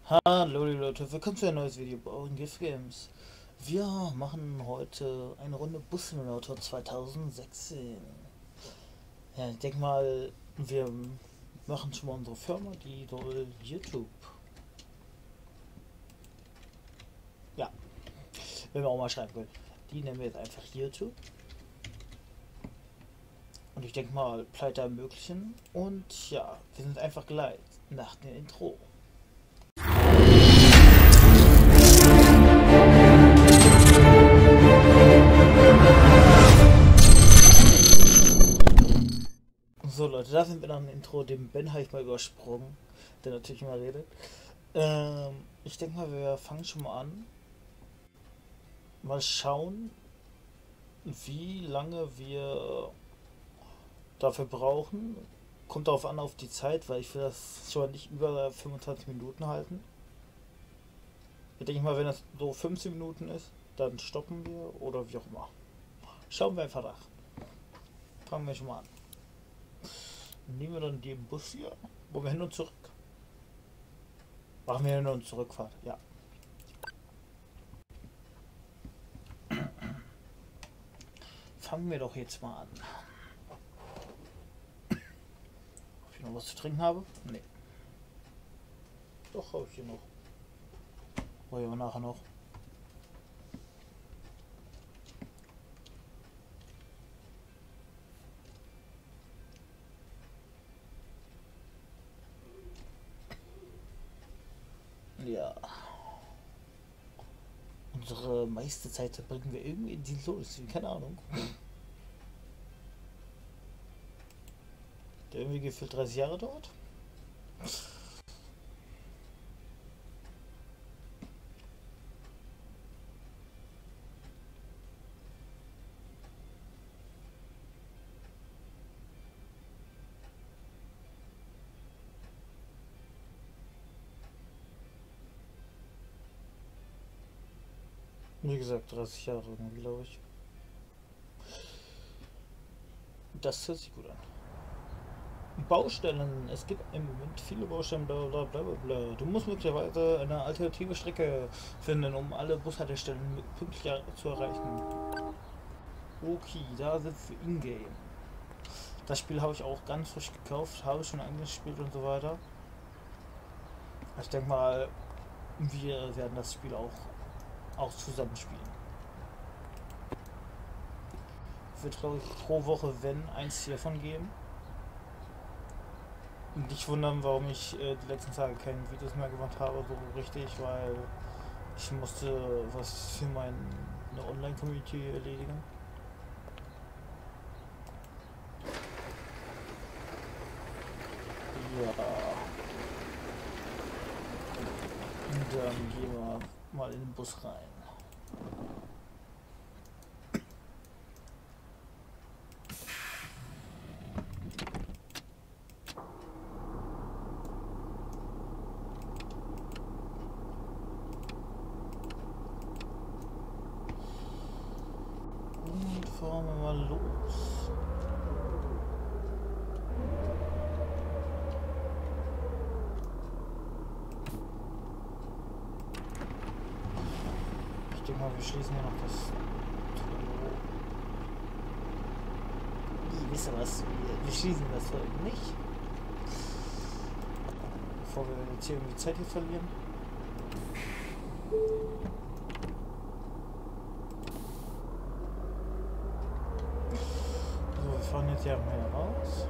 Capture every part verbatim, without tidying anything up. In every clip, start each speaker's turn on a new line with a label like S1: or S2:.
S1: Hallo liebe Leute, willkommen zu einem neues Video bei euren Gift Games. Wir machen heute eine Runde Bus Simulator zwanzig sechzehn. Ja, ich denke mal, wir machen schon mal unsere Firma, die soll YouTube. Ja, wenn wir auch mal schreiben können. Die nennen wir jetzt einfach YouTube. Und ich denke mal, Pleite ermöglichen. Und ja, wir sind einfach gleich nach dem Intro. So Leute, da sind wir nach dem Intro. Den Ben habe ich mal übersprungen, der natürlich immer redet. Ähm, ich denke mal, wir fangen schon mal an. Mal schauen, wie lange wir dafür brauchen. Kommt darauf an, auf die Zeit, weil ich will das schon nicht über fünfundzwanzig Minuten halten. Ich denke mal, wenn das so fünfzehn Minuten ist, dann stoppen wir oder wie auch immer. Schauen wir einfach nach. Fangen wir schon mal an. Nehmen wir dann den Bus hier, wo wir hin und zurück. Machen wir hin und zurückfahrt, ja. Fangen wir doch jetzt mal an. Ob ich noch was zu trinken habe? Nee. Doch, habe ich hier noch. Wollen wir nachher noch. Ja. Unsere meiste Zeit verbringen wir irgendwie in Dienstlos, keine Ahnung. Der irgendwie gefühlt dreißig Jahre dauert. Wie gesagt, dreißig Jahre irgendwie, glaube ich. Das hört sich gut an. Baustellen. Es gibt im Moment viele Baustellen, bla bla bla bla bla. Du musst möglicherweise eine alternative Strecke finden, um alle Bushaltestellen pünktlich zu erreichen. Okay, da sind wir in-game. Das Spiel habe ich auch ganz frisch gekauft, habe schon angespielt und so weiter. Ich denke mal, wir werden das Spiel auch, auch zusammen spielen. Wird, glaube ich, pro Woche, wenn, eins hiervon geben. Nicht wundern, warum ich äh, die letzten Tage keine Videos mehr gemacht habe, so richtig, weil ich musste was für meine Online-Community erledigen. Ja. Und dann gehen wir mal in den Bus rein. Und fahren wir mal los. Ich denke mal, wir schließen hier noch das Tor. Ihr wisst ja was, wir, wir schließen das Tor nicht. Bevor wir jetzt hier irgendwie Zeit hier verlieren. So, wir fahren jetzt hier mal raus.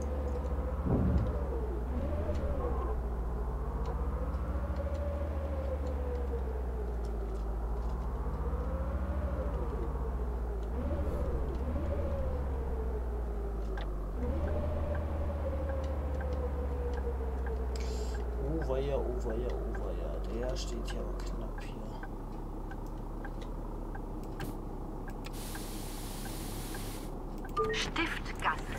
S1: Oh weia, oh weia, oh weia, der steht ja aber knapp hier.
S2: Stiftgasse.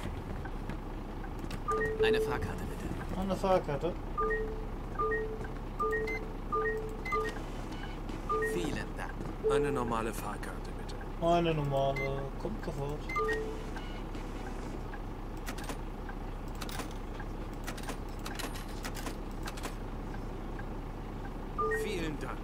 S3: Eine Fahrkarte bitte.
S1: Eine Fahrkarte.
S3: Vielen Dank.
S4: Eine normale Fahrkarte bitte.
S1: Eine normale, kommt sofort.
S4: Vielen Dank.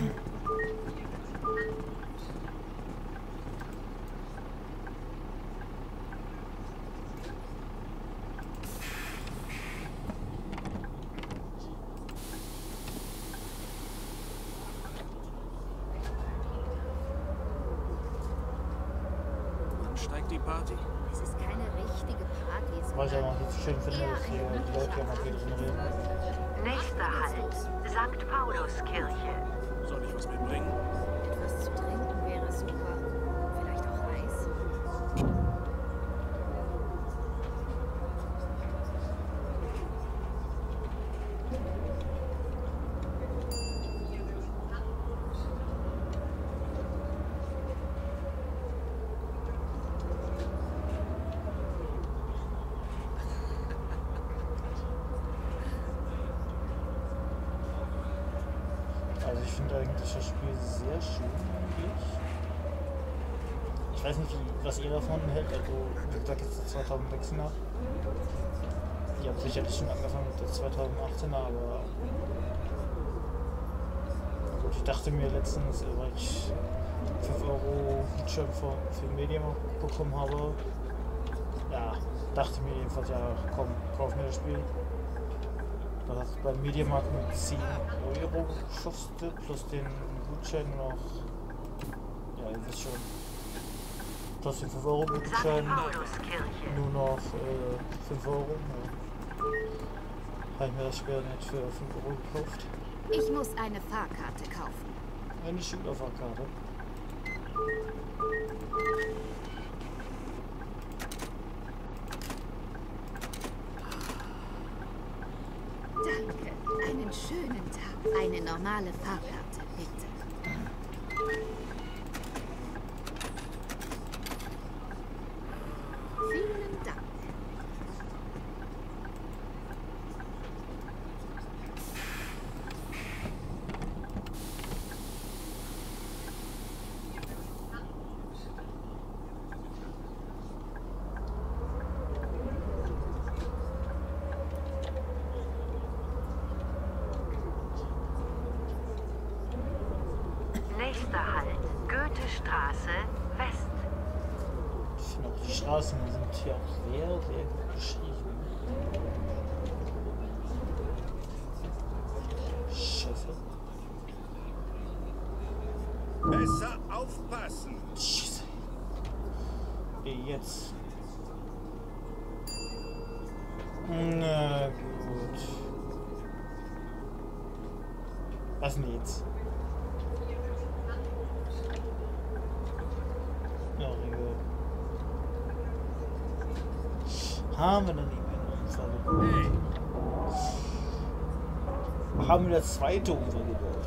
S4: Wann steigt die Party?
S2: Es ist keine richtige Party.
S1: Was ich auch noch nicht schön finde, ist hier die Leute ja mal wieder drin reden.
S5: Nächster Halt, Sankt Pauluskirche.
S4: Soll ich was mitbringen?
S2: Etwas zu trinken wäre super. Vielleicht auch Eis.
S1: Also ich finde eigentlich das Spiel sehr schön eigentlich. Ich weiß nicht, wie, was ihr davon hält, also wie gesagt jetzt der zweitausendsechzehner. Ihr habt sicherlich schon angefangen mit der zweitausendachtzehner, aber gut, ich dachte mir letztens, weil ich fünf Euro Gutschein für, für Mediamarkt bekommen habe, ja, dachte mir jedenfalls, ja komm, kauf mir das Spiel. Das hat beim Mediamarkt mit zehn Euro gekostet, plus den Gutschein noch, ja ihr wisst schon, plus den fünf Euro Gutschein nur noch äh, fünf Euro. Ja. Habe ich mir das Spiel nicht für fünf Euro gekauft.
S2: Ich muss eine Fahrkarte kaufen.
S1: Eine Schülerfahrkarte.
S2: Danke. Einen schönen Tag. Eine normale Fahrkarte, bitte. Vielen Dank.
S5: Nächster Halt, Goethestraße, West.
S1: Ich finde auch die Straßen sind hier auch sehr, sehr gut beschrieben. Scheiße.
S6: Besser aufpassen!
S1: Scheiße. Jetzt. Na gut. Was denn jetzt? Ja, Regel. Haben wir dann einen Unfall gebaut? Haben wir das zweite Unfall gebaut?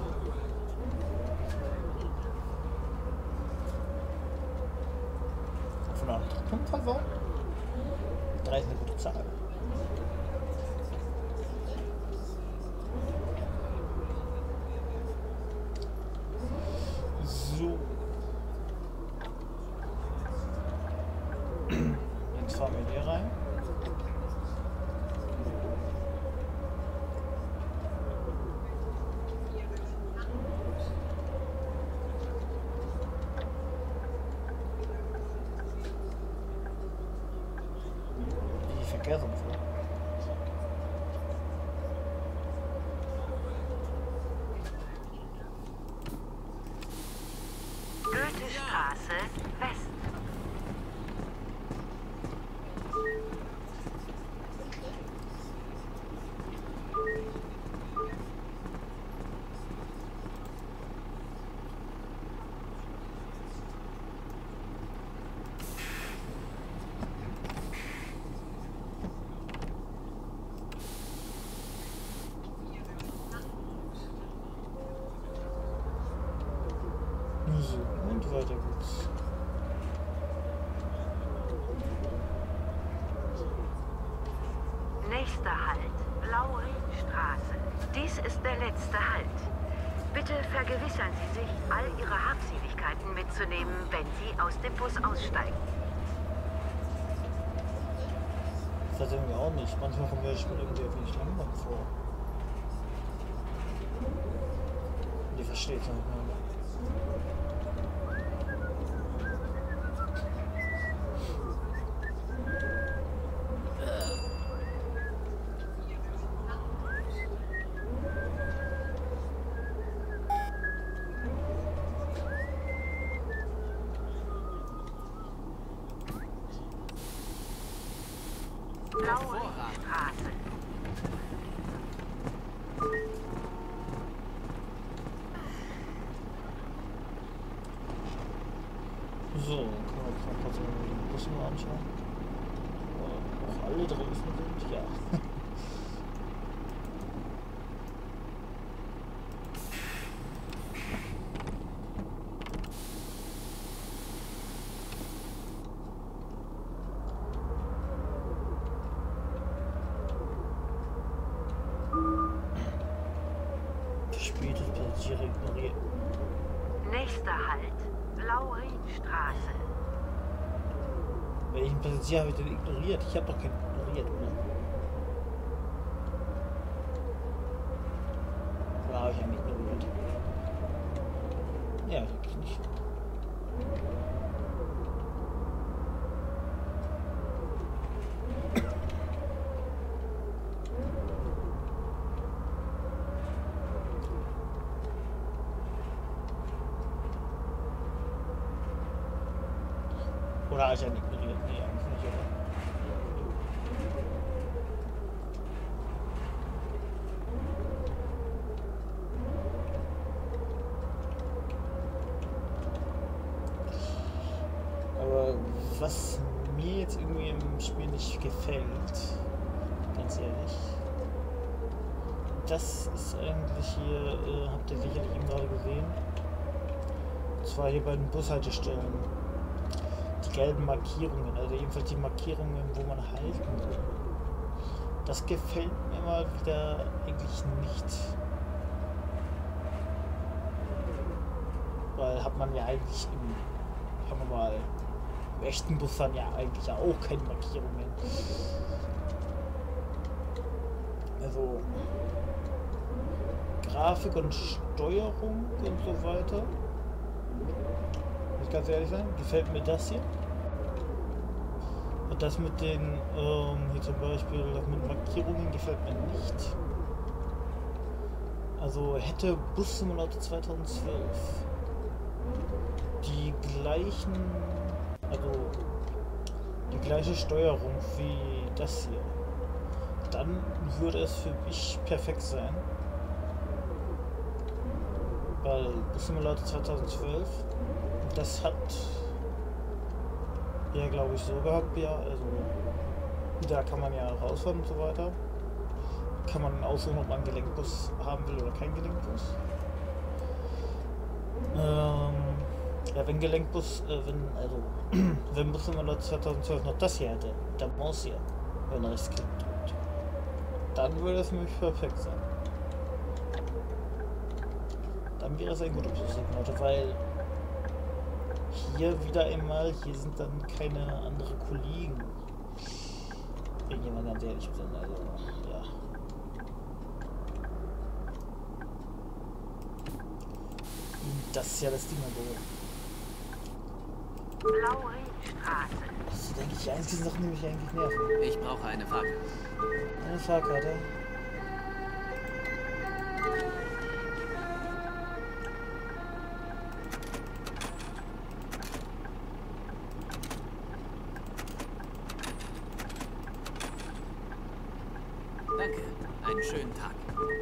S1: Von einem dritten Unfall war? drei ist eine gute Zahl. So. Jetzt fahren wir hier rein. Die Verkehrsunfall.
S5: Goethestraße, West.
S1: So, und weiter geht's.
S5: Nächster Halt, Blauringstraße. Dies ist der letzte Halt. Bitte vergewissern Sie sich, all Ihre Habseligkeiten mitzunehmen, wenn Sie aus dem Bus aussteigen.
S1: Das hat irgendwie auch nicht. Manchmal kommt mir das Spiel irgendwie ein wenig langsam vor. verstehe es nicht mehr.
S5: Blauringstraße.
S1: So, können wir jetzt mal kurz den Bus mal anschauen. Ob auch alle draußen sind? Ja. Verspätet Passagiere ignoriert.
S5: Nächster Halt, Blauringstraße.
S1: Welchen Passagier habe ich denn ignoriert? Ich habe doch keinen ignoriert, oder? Oder habe ich einen ignoriert? Ja, denke ich nicht. Oder habe ich einen ignoriert? Nee, eigentlich nicht, oder? Aber was mir jetzt irgendwie im Spiel nicht gefällt, ganz ehrlich, das ist eigentlich hier, äh, habt ihr sicherlich eben gerade gesehen, und zwar hier bei den Bushaltestellen. Die gelben Markierungen, also jedenfalls die Markierungen, wo man halten will. Das gefällt mir mal wieder eigentlich nicht. Weil hat man ja eigentlich im, sagen wir mal, im echten Bus dann ja eigentlich auch keine Markierungen. Also Grafik und Steuerung und so weiter. Muss ich ganz ehrlich sein, gefällt mir das hier. Und das mit den, ähm, hier zum Beispiel mit Markierungen gefällt mir nicht. Also hätte Bus Simulator zweitausendzwölf die gleichen, also die gleiche Steuerung wie das hier, dann würde es für mich perfekt sein. Weil Bus Simulator zweitausendzwölf, das hat ja, glaube ich, so gehabt, ja, also da kann man ja rausfahren und so weiter. Kann man aussuchen, ob man einen Gelenkbus haben will oder keinen Gelenkbus. Ähm, ja, wenn Gelenkbus, äh, wenn, also, wenn Bus Simulator zweitausendzwölf noch das hier hätte, der Maus hier, wenn er rechtsklick drückt, dann würde es nämlich perfekt sein. Dann wäre es ein guter Bus Simulator, weil hier wieder einmal, hier sind dann keine anderen Kollegen. Wenn jemand ganz ehrlich bin, also, ja. Das ist ja das Ding, wo.
S5: Blauringstraße.
S1: Das sind eigentlich die einzigen Sachen, die mich eigentlich nerven.
S3: Ich brauche eine Fahrkarte.
S1: Eine Fahrkarte.
S3: Danke. Einen schönen Tag.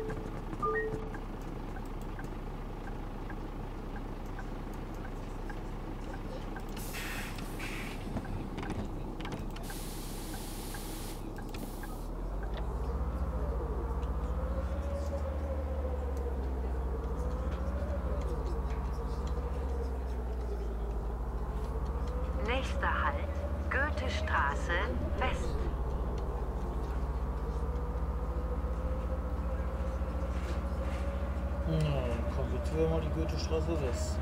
S5: Nächster Halt, Goethestraße West.
S1: Ja, komm, jetzt wir mal die Goethestraße West.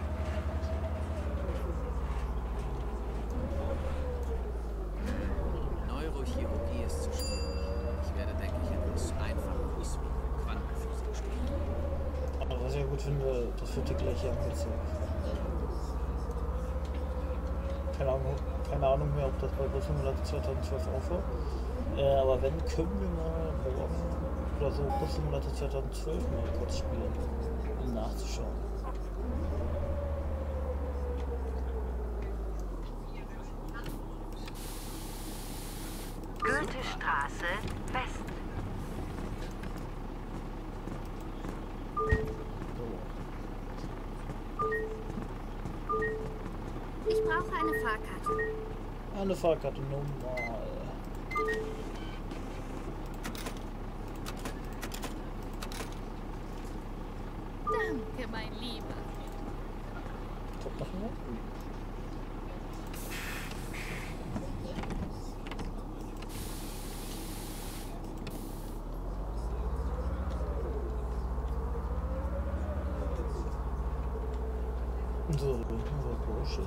S3: Neurochirurgie ist zu schwierig. Ich werde, denke ich, etwas einfacheres wie Quantenphysik studieren.
S1: Aber was ja gut finde, das wird dir gleich hier angezeigt. Keine Ahnung, keine Ahnung mehr, ob das bei Bus Simulator zweitausendzwölf auch war. Äh, aber wenn, können wir mal morgen oder so Bus Simulator zweitausendzwölf mal kurz spielen, um nachzuschauen.
S5: Goethestraße, West.
S2: Ich brauche eine Fahrkarte.
S1: Eine Fahrkarte normal.
S2: Danke, mein Lieber.
S1: Kommt noch jemand? So, unser Bursche.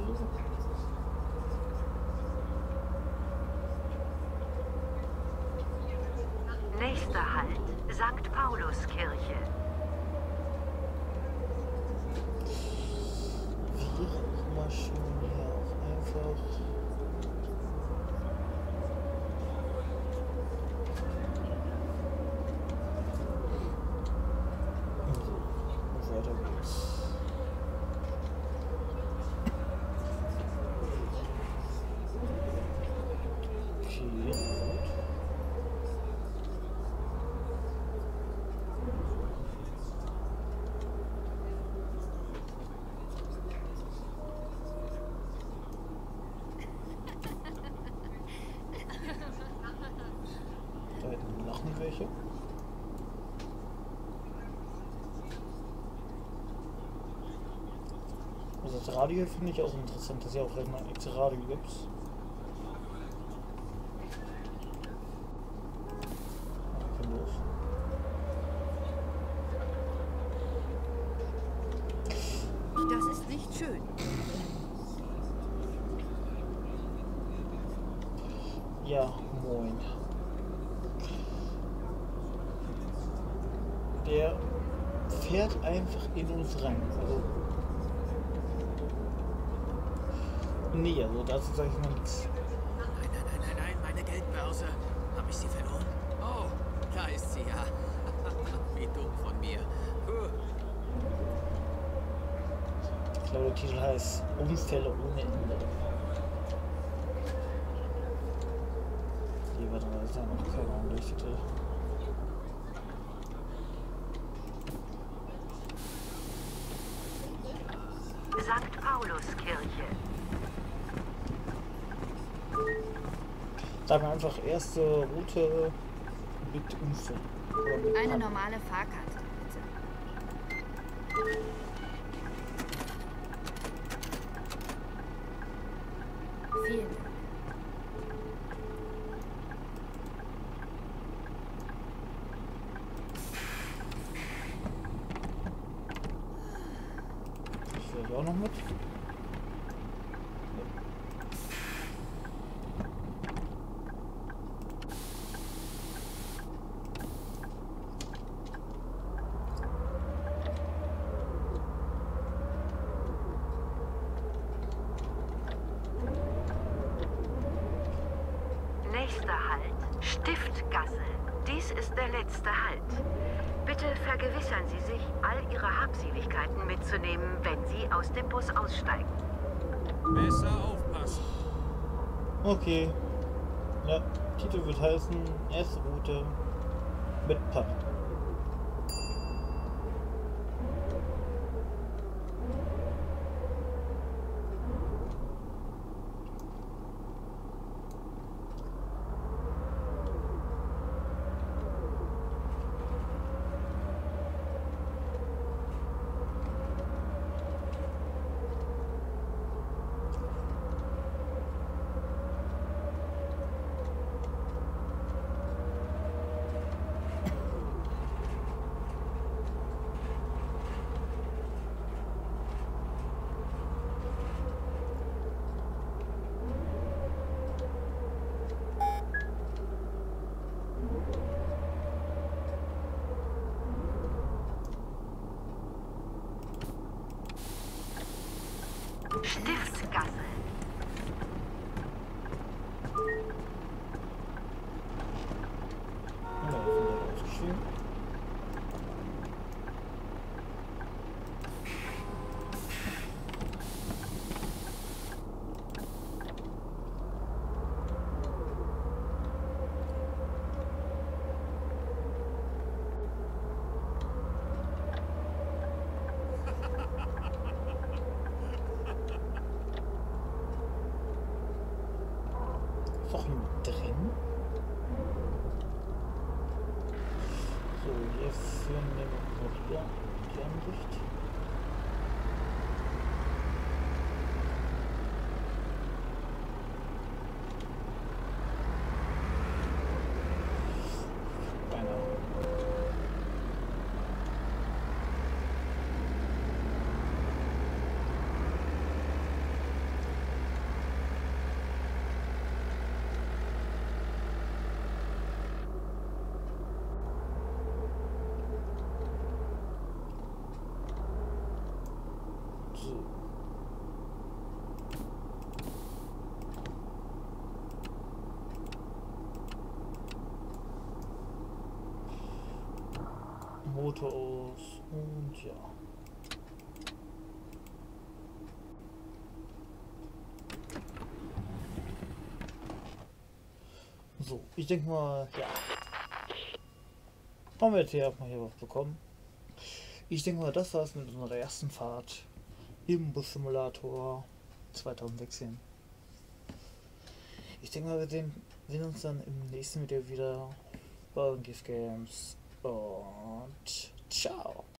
S5: Nächster Halt, Sankt Pauluskirche.
S1: Wir mal schon hier auch einfach. So, weiter geht's. Okay, gut. Da hinten lachen welche. Also das Radio finde ich auch interessant, dass ja auch immer extra Radio gibt. Okay, los.
S2: Das ist nicht schön.
S1: Ja, moin. Der fährt einfach in uns rein. Also. Nee, also dazu sage ich mal nichts.
S3: Nein, nein, nein, nein, nein, meine Geldbörse. Habe ich sie verloren? Oh, da ist sie ja. Wie dumm von mir. Puh.
S1: Ich glaube, der Titel heißt Unfälle ohne Ende. Die warte mal, das ist ja noch keine Ahnung, der Titel.
S5: Sankt Pauluskirche.
S1: Sagen wir einfach erste Route mit Unfall. Oder mit
S2: Eine
S1: Pan-
S2: normale Fahrkarte, bitte. Vielen Dank.
S1: Ich will auch noch mit.
S5: Nächster Halt, Stiftgasse. Dies ist der letzte Halt. Bitte vergewissern Sie sich, all Ihre Habseligkeiten mitzunehmen, wenn Sie aus dem Bus aussteigen.
S6: Besser aufpassen.
S1: Okay. Ja, Titel wird heißen erste Route mit Pan.
S5: Gasse.
S1: Ja, ich bin da ausgestiegen. Noch drin. So, hier führen wir noch wieder die Ansicht. Beinahe. So. Motor aus und ja. So, ich denke mal, ja. Haben wir jetzt hier erstmal hier was bekommen. Ich denke mal, das war's mit unserer ersten Fahrt im Bus Simulator zweitausendsechzehn. Ich denke mal, wir sehen, sehen uns dann im nächsten Video wieder bei Gift Games und ciao.